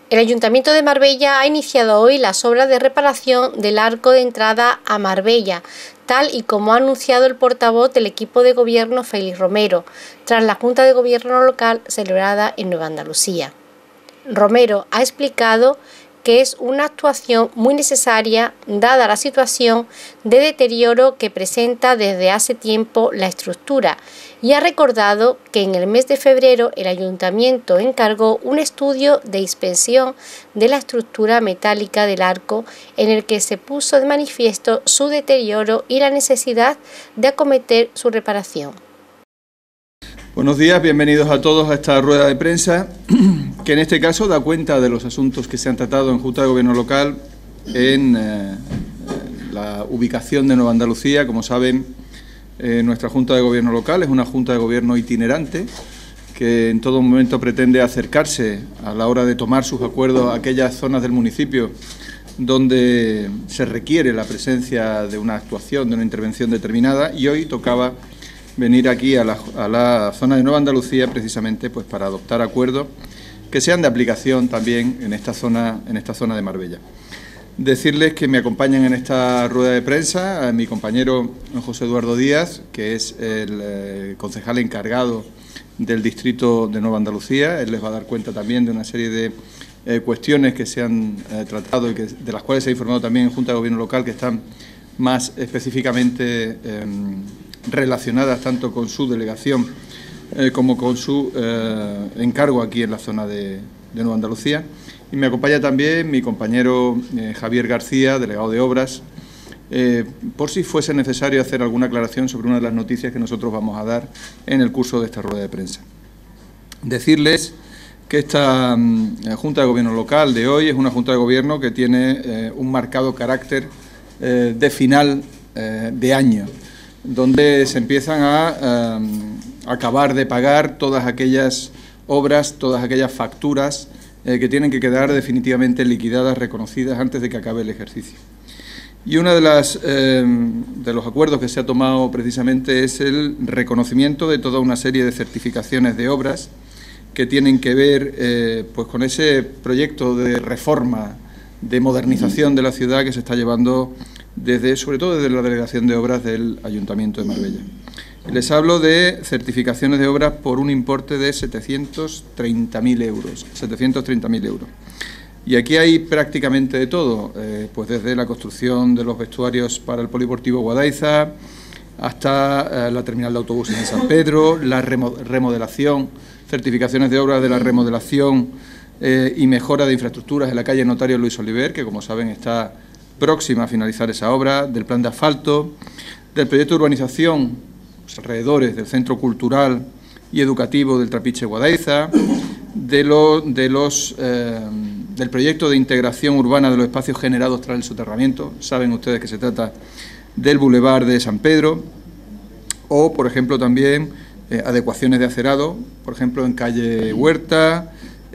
El Ayuntamiento de Marbella ha iniciado hoy las obras de reparación del arco de entrada a Marbella, tal y como ha anunciado el portavoz del equipo de gobierno, Félix Romero, tras la Junta de Gobierno local celebrada en Nueva Andalucía. Romero ha explicado que es una actuación muy necesaria dada la situación de deterioro que presenta desde hace tiempo la estructura y ha recordado que en el mes de febrero el Ayuntamiento encargó un estudio de inspección de la estructura metálica del arco en el que se puso de manifiesto su deterioro y la necesidad de acometer su reparación. Buenos días, bienvenidos a todos a esta rueda de prensa, que en este caso da cuenta de los asuntos que se han tratado en Junta de Gobierno local en la ubicación de Nueva Andalucía. Como saben, nuestra Junta de Gobierno local es una Junta de Gobierno itinerante que en todo momento pretende acercarse a la hora de tomar sus acuerdos a aquellas zonas del municipio donde se requiere la presencia de una actuación, de una intervención determinada, y hoy tocaba venir aquí a la zona de Nueva Andalucía precisamente pues para adoptar acuerdos que sean de aplicación también en esta zona de Marbella. Decirles que me acompañan en esta rueda de prensa a mi compañero José Eduardo Díaz, que es el concejal encargado del distrito de Nueva Andalucía. Él les va a dar cuenta también de una serie de cuestiones que se han tratado y de las cuales se ha informado también en Junta de Gobierno local, que están más específicamente relacionadas tanto con su delegación como con su encargo aquí en la zona de Nueva Andalucía. Y me acompaña también mi compañero Javier García, delegado de Obras, por si fuese necesario hacer alguna aclaración sobre una de las noticias que nosotros vamos a dar en el curso de esta rueda de prensa. Decirles que esta Junta de Gobierno local de hoy es una Junta de Gobierno que tiene un marcado carácter de final de año, donde se empiezan a acabar de pagar todas aquellas obras, todas aquellas facturas que tienen que quedar definitivamente liquidadas, reconocidas antes de que acabe el ejercicio. Y uno de los acuerdos que se ha tomado precisamente es el reconocimiento de toda una serie de certificaciones de obras que tienen que ver pues con ese proyecto de reforma, de modernización de la ciudad que se está llevando sobre todo desde la Delegación de Obras del Ayuntamiento de Marbella. Les hablo de certificaciones de obras por un importe de 730.000 euros. 730.000 euros. Y aquí hay prácticamente de todo, pues desde la construcción de los vestuarios para el Polideportivo Guadaiza hasta la terminal de autobuses en San Pedro, la remodelación, certificaciones de obras de la remodelación y mejora de infraestructuras en la calle Notario Luis Oliver, que como saben está próxima a finalizar esa obra, del plan de asfalto, del proyecto de urbanización, los alrededores del Centro Cultural y Educativo del Trapiche Guadaiza, del proyecto de integración urbana de los espacios generados tras el soterramiento. Saben ustedes que se trata del Boulevard de San Pedro, o, por ejemplo, también adecuaciones de acerado, por ejemplo, en calle Huerta,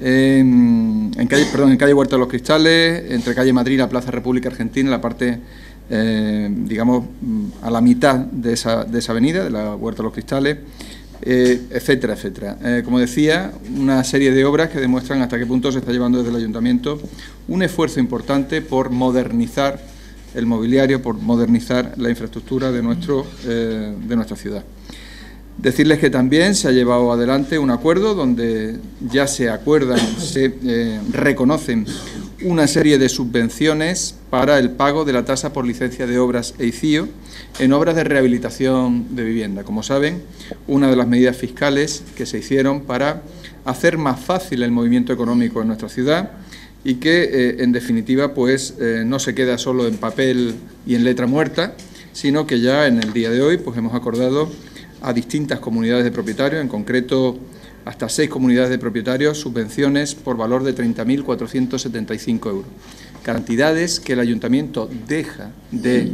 en calle Huerta de los Cristales, entre calle Madrid y la Plaza República Argentina, la parte, digamos, a la mitad de esa avenida, de la Huerta de los Cristales, etcétera, etcétera. Como decía, una serie de obras que demuestran hasta qué punto se está llevando desde el Ayuntamiento un esfuerzo importante por modernizar el mobiliario, por modernizar la infraestructura de nuestra ciudad. Decirles que también se ha llevado adelante un acuerdo donde ya se acuerdan, se reconocen una serie de subvenciones para el pago de la tasa por licencia de obras e ICIO en obras de rehabilitación de vivienda. Como saben, una de las medidas fiscales que se hicieron para hacer más fácil el movimiento económico en nuestra ciudad y que, en definitiva, pues no se queda solo en papel y en letra muerta, sino que ya en el día de hoy pues hemos acordado a distintas comunidades de propietarios, en concreto hasta 6 comunidades de propietarios, subvenciones por valor de 30.475 euros. Cantidades que el Ayuntamiento deja de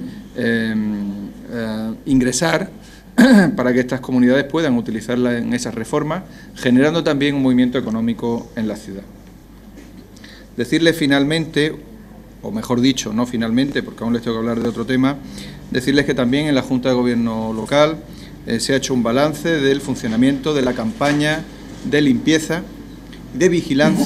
ingresar para que estas comunidades puedan utilizarla en esas reformas, generando también un movimiento económico en la ciudad. Decirles finalmente, o mejor dicho, no finalmente, porque aún les tengo que hablar de otro tema, decirles que también en la Junta de Gobierno local se ha hecho un balance del funcionamiento de la campaña de limpieza, de vigilancia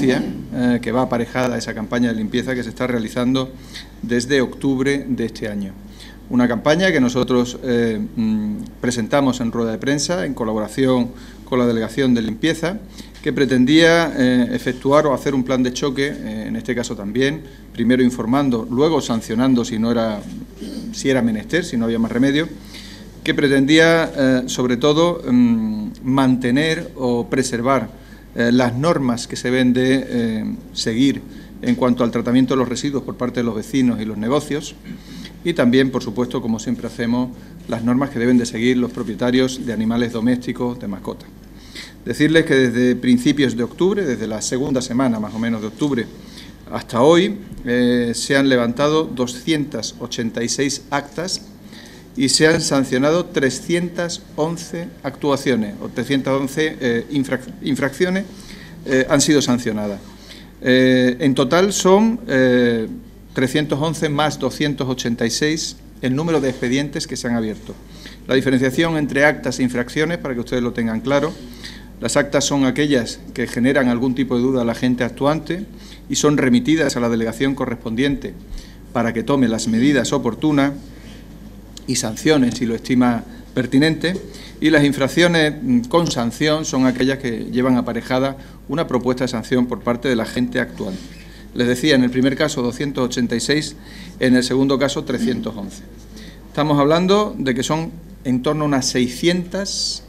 que va aparejada a esa campaña de limpieza que se está realizando desde octubre de este año. Una campaña que nosotros presentamos en rueda de prensa en colaboración con la Delegación de Limpieza, que pretendía efectuar o hacer un plan de choque, en este caso también, primero informando, luego sancionando si era menester, si no había más remedio, que pretendía sobre todo mantener o preservar las normas que se deben de seguir en cuanto al tratamiento de los residuos por parte de los vecinos y los negocios, y también, por supuesto, como siempre hacemos, las normas que deben de seguir los propietarios de animales domésticos, de mascotas. Decirles que desde principios de octubre, desde la segunda semana más o menos de octubre hasta hoy, se han levantado 286 actas y se han sancionado 311 actuaciones, o 311 infracciones han sido sancionadas. En total son 311 más 286 el número de expedientes que se han abierto. La diferenciación entre actas e infracciones, para que ustedes lo tengan claro: las actas son aquellas que generan algún tipo de duda al agente actuante y son remitidas a la delegación correspondiente para que tome las medidas oportunas y sancione si lo estima pertinente, y las infracciones con sanción son aquellas que llevan aparejada una propuesta de sanción por parte del agente actuante. Les decía, en el primer caso 286, en el segundo caso 311. Estamos hablando de que son en torno a unas 600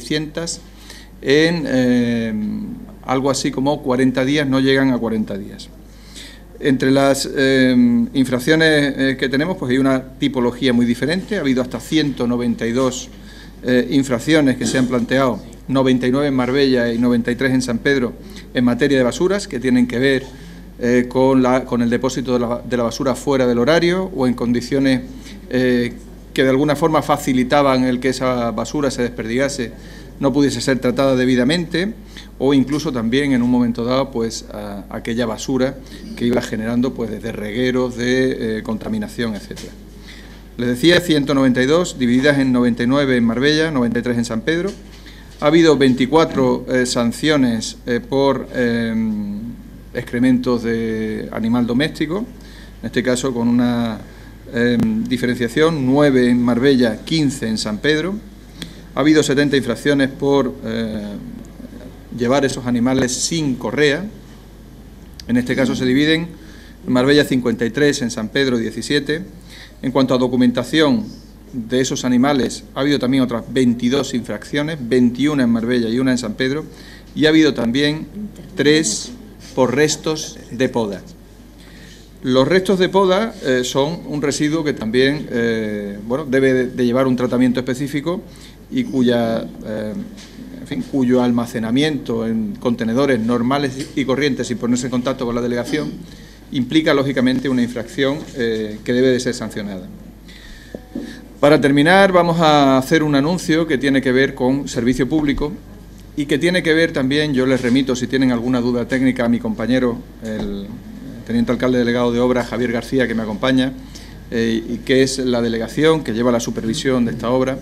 en algo así como 40 días, no llegan a 40 días. Entre las infracciones que tenemos, pues hay una tipología muy diferente. Ha habido hasta 192 infracciones que se han planteado, 99 en Marbella y 93 en San Pedro, en materia de basuras, que tienen que ver con el depósito de la basura fuera del horario o en condiciones que de alguna forma facilitaban el que esa basura se desperdigase, no pudiese ser tratada debidamente, o incluso también en un momento dado pues aquella basura que iba generando pues desde regueros de contaminación, etcétera. Les decía, 192 divididas en 99 en Marbella, 93 en San Pedro. Ha habido 24 sanciones por excrementos de animal doméstico, en este caso con una diferenciación: 9 en Marbella, 15 en San Pedro. Ha habido 70 infracciones por llevar esos animales sin correa. En este caso se dividen: en Marbella 53, en San Pedro 17. En cuanto a documentación de esos animales, ha habido también otras 22 infracciones, 21 en Marbella y 1 en San Pedro, y ha habido también 3 por restos de poda. Los restos de poda son un residuo que también debe de llevar un tratamiento específico y cuyo almacenamiento en contenedores normales y corrientes sin ponerse en contacto con la delegación implica lógicamente una infracción que debe de ser sancionada. Para terminar, vamos a hacer un anuncio que tiene que ver con servicio público y que tiene que ver también, yo les remito si tienen alguna duda técnica a mi compañero, el teniente alcalde delegado de obra, Javier García, que me acompaña, y que es la delegación que lleva la supervisión de esta obra.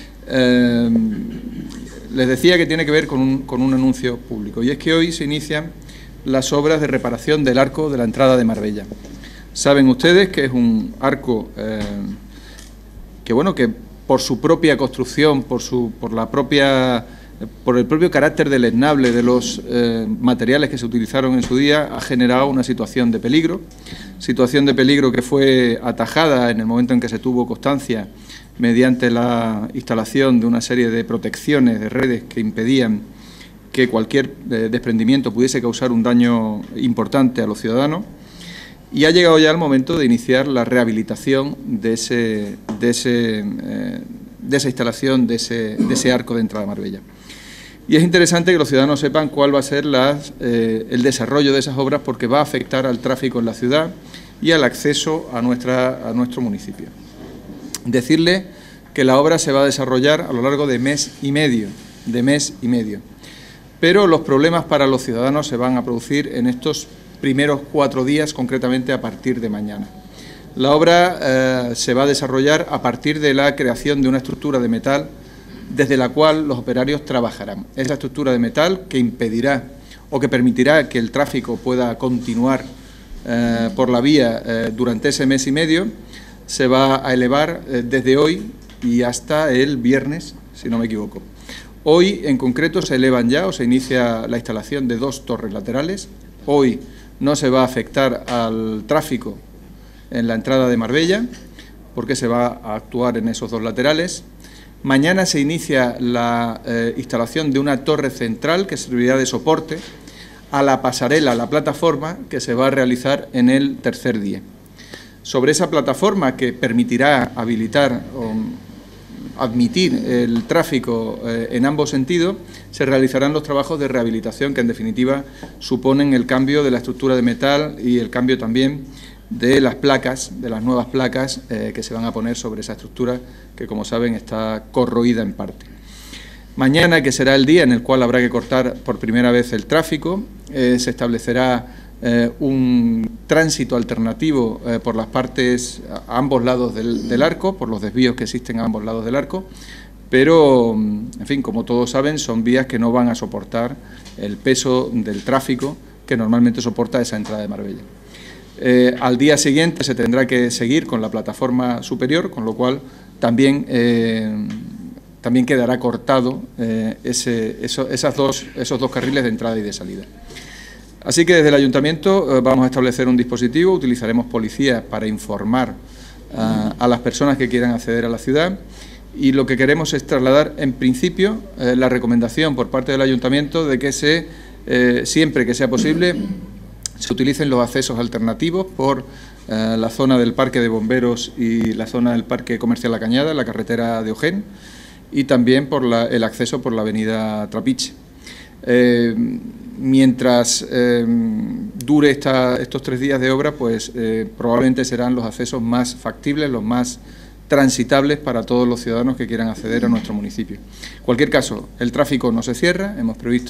Les decía que tiene que ver con un anuncio público, y es que hoy se inician las obras de reparación del arco de la entrada de Marbella. Saben ustedes que es un arco que por su propia construcción, por el propio carácter deleznable de los materiales que se utilizaron en su día, ha generado una situación de peligro que fue atajada en el momento en que se tuvo constancia mediante la instalación de una serie de protecciones de redes que impedían que cualquier desprendimiento pudiese causar un daño importante a los ciudadanos, y ha llegado ya el momento de iniciar la rehabilitación de esa instalación, de ese arco de entrada a Marbella. Y es interesante que los ciudadanos sepan cuál va a ser el desarrollo de esas obras, porque va a afectar al tráfico en la ciudad y al acceso a nuestro municipio. Decirle que la obra se va a desarrollar a lo largo de mes y medio, pero los problemas para los ciudadanos se van a producir en estos primeros 4 días, concretamente a partir de mañana. La obra se va a desarrollar a partir de la creación de una estructura de metal desde la cual los operarios trabajarán. Esa estructura de metal que impedirá o que permitirá que el tráfico pueda continuar por la vía durante ese mes y medio, se va a elevar desde hoy y hasta el viernes, si no me equivoco. Hoy, en concreto, se elevan ya o se inicia la instalación de 2 torres laterales. Hoy no se va a afectar al tráfico en la entrada de Marbella, porque se va a actuar en esos 2 laterales. Mañana se inicia la instalación de una torre central que servirá de soporte a la pasarela, a la plataforma que se va a realizar en el tercer día. Sobre esa plataforma, que permitirá habilitar o admitir el tráfico en ambos sentidos, se realizarán los trabajos de rehabilitación que en definitiva suponen el cambio de la estructura de metal y el cambio también de las placas, de las nuevas placas que se van a poner sobre esa estructura que, como saben, está corroída en parte. Mañana, que será el día en el cual habrá que cortar por primera vez el tráfico, se establecerá un tránsito alternativo por las partes a ambos lados del arco, por los desvíos que existen a ambos lados del arco, pero, en fin, como todos saben, son vías que no van a soportar el peso del tráfico que normalmente soporta esa entrada de Marbella. Al día siguiente se tendrá que seguir con la plataforma superior, con lo cual también quedará cortado esos dos carriles de entrada y de salida. Así que desde el Ayuntamiento vamos a establecer un dispositivo, utilizaremos policías para informar a las personas que quieran acceder a la ciudad, y lo que queremos es trasladar, en principio, la recomendación por parte del Ayuntamiento de que siempre que sea posible, se utilicen los accesos alternativos por la zona del Parque de Bomberos y la zona del Parque Comercial La Cañada, la carretera de Ojén, y también por el acceso por la avenida Trapiche. Mientras dure estos 3 días de obra, pues probablemente serán los accesos más factibles, los más transitables para todos los ciudadanos que quieran acceder a nuestro municipio. En cualquier caso, el tráfico no se cierra, hemos previsto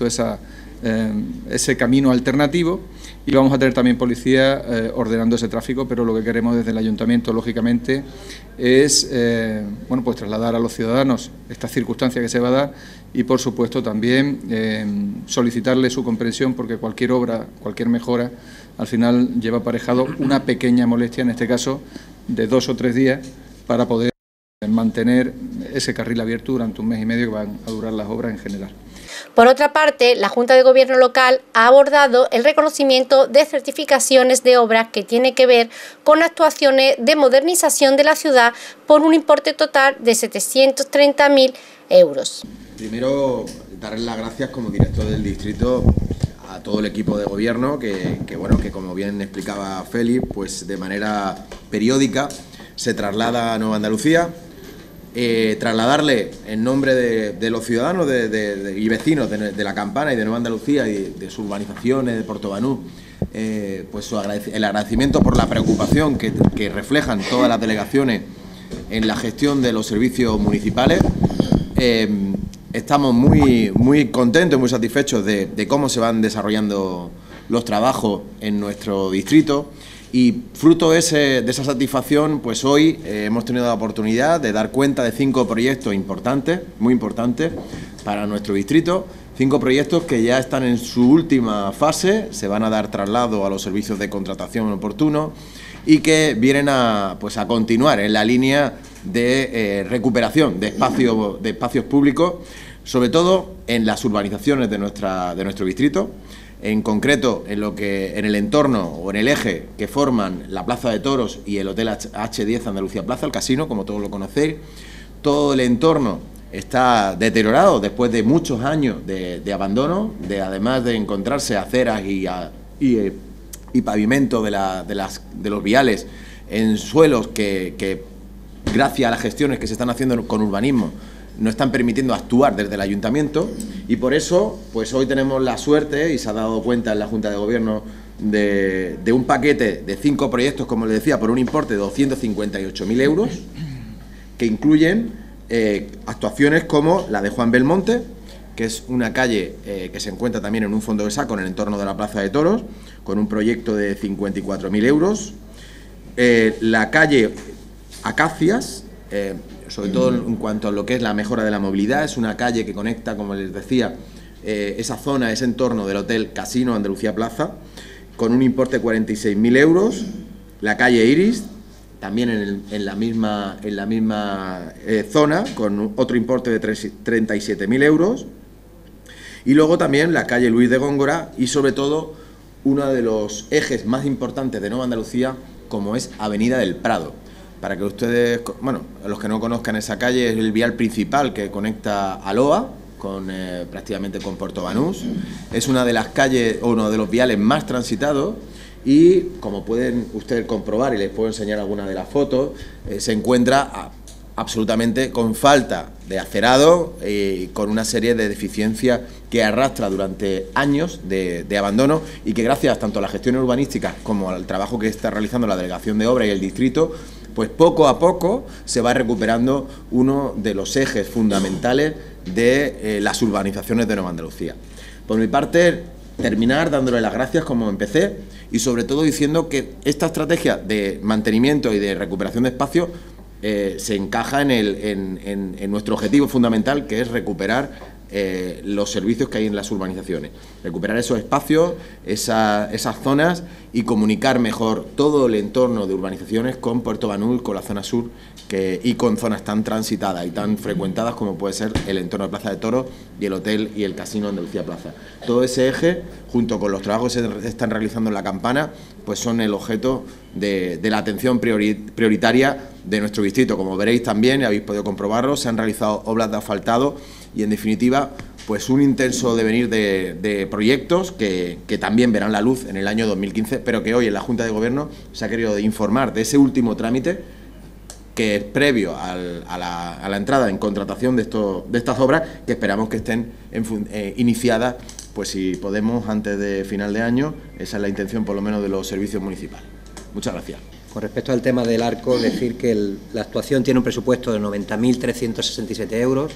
ese camino alternativo, y vamos a tener también policía ordenando ese tráfico, pero lo que queremos desde el Ayuntamiento, lógicamente, es pues trasladar a los ciudadanos esta circunstancia que se va a dar y, por supuesto, también solicitarle su comprensión, porque cualquier obra, cualquier mejora, al final lleva aparejado una pequeña molestia, en este caso de 2 o 3 días, para poder mantener ese carril abierto durante un mes y medio que van a durar las obras en general. Por otra parte, la Junta de Gobierno local ha abordado el reconocimiento de certificaciones de obras que tiene que ver con actuaciones de modernización de la ciudad por un importe total de 730.000 euros. Primero, darles las gracias como director del distrito a todo el equipo de gobierno que como bien explicaba Félix, pues de manera periódica se traslada a Nueva Andalucía. Trasladarle en nombre de los ciudadanos y vecinos de La Campana y de Nueva Andalucía y de sus urbanizaciones, de Portobanús, pues el agradecimiento por la preocupación que reflejan todas las delegaciones en la gestión de los servicios municipales. Estamos muy contentos y muy satisfechos de cómo se van desarrollando los trabajos en nuestro distrito. Y fruto de esa satisfacción, pues hoy hemos tenido la oportunidad de dar cuenta de 5 proyectos importantes, muy importantes para nuestro distrito, 5 proyectos que ya están en su última fase, se van a dar traslado a los servicios de contratación oportunos y que vienen a continuar en la línea de recuperación de espacios públicos, sobre todo en las urbanizaciones de nuestro distrito. En concreto, en el entorno o en el eje que forman la Plaza de Toros y el Hotel H10 Andalucía Plaza, el casino, como todos lo conocéis. Todo el entorno está deteriorado después de muchos años de abandono, además de encontrarse aceras y pavimento de los viales en suelos que gracias a las gestiones que se están haciendo con urbanismo, no están permitiendo actuar desde el Ayuntamiento, y por eso pues hoy tenemos la suerte, y se ha dado cuenta en la Junta de Gobierno, de un paquete de 5 proyectos, como les decía, por un importe de 258.000 euros, que incluyen actuaciones como la de Juan Belmonte, que es una calle que se encuentra también en un fondo de saco en el entorno de la Plaza de Toros, con un proyecto de 54.000 euros, la calle Acacias, sobre todo en cuanto a lo que es la mejora de la movilidad. Es una calle que conecta, como les decía, esa zona, ese entorno del Hotel Casino Andalucía Plaza, con un importe de 46.000 euros, la calle Iris, también en la misma zona, con otro importe de 37.000 euros, y luego también la calle Luis de Góngora y sobre todo uno de los ejes más importantes de Nueva Andalucía, como es Avenida del Prado. Para que ustedes, bueno, los que no conozcan esa calle, es el vial principal que conecta a Loa, prácticamente con Puerto Banús. Es una de las calles, o uno de los viales más transitados, y como pueden ustedes comprobar, y les puedo enseñar algunas de las fotos, se encuentra absolutamente con falta de acerado, con una serie de deficiencias que arrastra durante años de abandono, y que gracias tanto a la gestión urbanística como al trabajo que está realizando la Delegación de Obra y el Distrito, pues poco a poco se va recuperando uno de los ejes fundamentales de las urbanizaciones de Nueva Andalucía. Por mi parte, terminar dándole las gracias como empecé, y sobre todo diciendo que esta estrategia de mantenimiento y de recuperación de espacio se encaja en nuestro objetivo fundamental, que es recuperar los servicios que hay en las urbanizaciones, recuperar esos espacios, esas zonas, y comunicar mejor todo el entorno de urbanizaciones con Puerto Banús, con la zona sur, y con zonas tan transitadas y tan frecuentadas como puede ser el entorno de Plaza de Toros y el Hotel y el Casino Andalucía Plaza. Todo ese eje, junto con los trabajos que se están realizando en la Campana, pues son el objeto de la atención prioritaria de nuestro distrito. Como veréis también, y habéis podido comprobarlo, se han realizado obras de asfaltado y, en definitiva, pues un intenso devenir de proyectos que también verán la luz en el año 2015, pero que hoy en la Junta de Gobierno se ha querido informar de ese último trámite, que es previo a la entrada en contratación de estas obras, que esperamos que estén iniciadas, pues si podemos, antes de final de año. Esa es la intención, por lo menos, de los servicios municipales. Muchas gracias. Con respecto al tema del arco, decir que la actuación tiene un presupuesto de 90.367 euros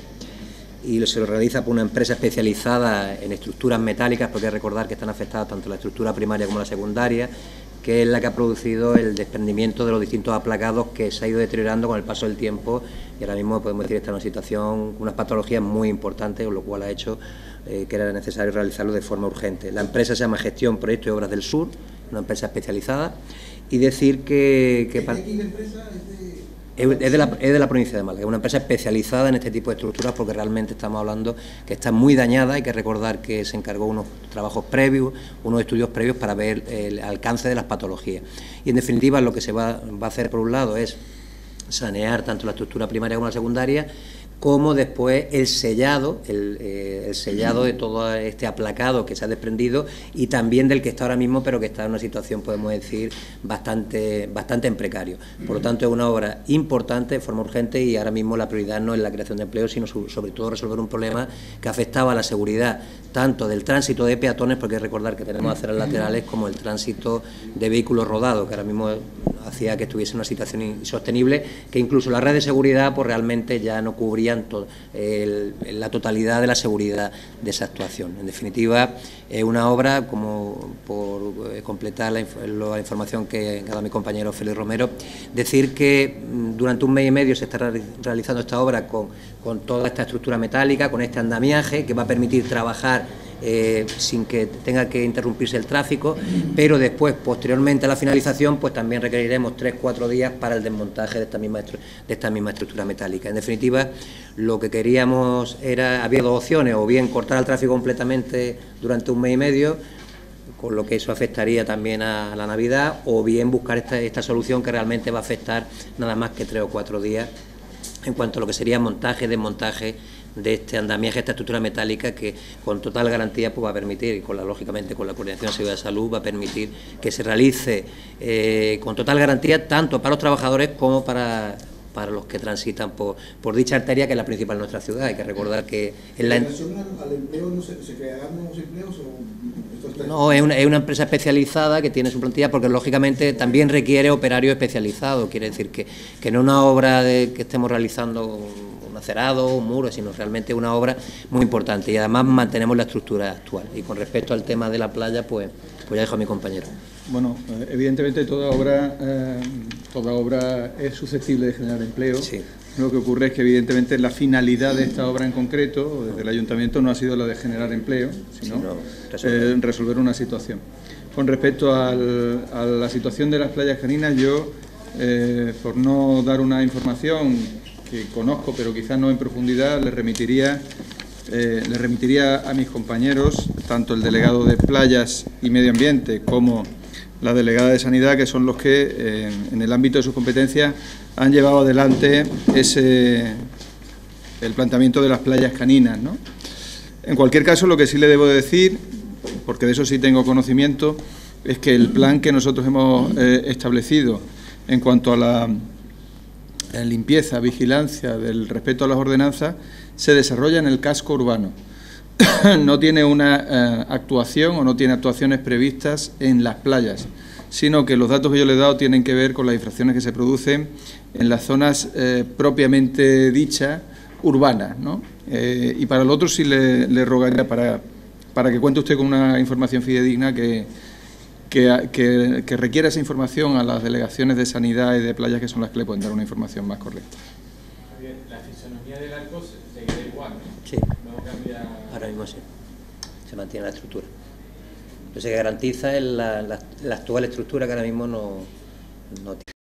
y se lo realiza por una empresa especializada en estructuras metálicas, porque hay que recordar que están afectadas tanto la estructura primaria como la secundaria, que es la que ha producido el desprendimiento de los distintos aplacados, que se ha ido deteriorando con el paso del tiempo, y ahora mismo podemos decir que está en una situación, unas patologías muy importantes, con lo cual ha hecho que era necesario realizarlo de forma urgente. La empresa se llama Gestión, Proyectos y Obras del Sur, una empresa especializada, y decir que es de la provincia de Málaga, es una empresa especializada en este tipo de estructuras, porque realmente estamos hablando que está muy dañada. Hay que recordar que se encargó unos trabajos previos, unos estudios previos para ver el alcance de las patologías. Y en definitiva lo que se va a hacer, por un lado, es sanear tanto la estructura primaria como la secundaria, como después el sellado de todo este aplacado que se ha desprendido, y también del que está ahora mismo, pero que está en una situación, podemos decir, bastante en precario. Por lo tanto, es una obra importante, de forma urgente, y ahora mismo la prioridad no es la creación de empleo, sino sobre todo resolver un problema que afectaba a la seguridad tanto del tránsito de peatones, porque hay que recordar que tenemos aceras laterales, como el tránsito de vehículos rodados, que ahora mismo hacía que estuviese en una situación insostenible, que incluso la red de seguridad pues realmente ya no cubrían la totalidad de la seguridad de esa actuación. En definitiva, es una obra, como por completar la información que ha dado mi compañero Félix Romero, decir que durante un mes y medio se está realizando esta obra con toda esta estructura metálica, con este andamiaje que va a permitir trabajar sin que tenga que interrumpirse el tráfico, pero después, posteriormente a la finalización, pues también requeriremos 3-4 días para el desmontaje de esta misma estructura metálica. En definitiva, lo que queríamos había dos opciones: o bien cortar el tráfico completamente durante un mes y medio, con lo que eso afectaría también a la Navidad, o bien buscar esta solución, que realmente va a afectar nada más que 3 o 4 días en cuanto a lo que sería montaje y desmontaje de este andamiaje, esta estructura metálica, que con total garantía pues va a permitir, y lógicamente con la Coordinación de Seguridad de Salud, va a permitir que se realice con total garantía, tanto para los trabajadores como para los que transitan por dicha arteria, que es la principal de nuestra ciudad. Hay que recordar que en la relación al empleo, ¿se crearán nuevos empleos o...? No, es una empresa especializada que tiene su plantilla, porque lógicamente también requiere operarios especializados. Quiere decir que no es una obra que estemos realizando un acerado, un muro, sino realmente una obra muy importante, y además mantenemos la estructura actual. Y con respecto al tema de la playa, pues ya dejo a mi compañero. Bueno, evidentemente toda obra es susceptible de generar empleo. Sí. Lo que ocurre es que evidentemente la finalidad de esta obra en concreto, desde el Ayuntamiento, no ha sido la de generar empleo, sino resolver una situación. Con respecto a la situación de las playas caninas, yo, por no dar una información que conozco, pero quizás no en profundidad, le remitiría a mis compañeros, tanto el delegado de Playas y Medio Ambiente como la delegada de Sanidad, que son los que, en el ámbito de sus competencias, han llevado adelante el planteamiento de las playas caninas, ¿no? En cualquier caso, lo que sí le debo decir, porque de eso sí tengo conocimiento, es que el plan que nosotros hemos establecido en cuanto a la limpieza, vigilancia del respeto a las ordenanzas, se desarrolla en el casco urbano. No tiene una actuación o no tiene actuaciones previstas en las playas, sino que los datos que yo le he dado tienen que ver con las infracciones que se producen en las zonas propiamente dichas urbanas, ¿no? Y para el otro sí le rogaría para que cuente usted con una información fidedigna que requiera esa información a las delegaciones de Sanidad y de Playas, que son las que le pueden dar una información más correcta. La fisonomía del arco seguirá igual, ¿no? Sí. No cambia. Ahora mismo sí. Se mantiene la estructura. Lo que se garantiza es la actual estructura, que ahora mismo no tiene.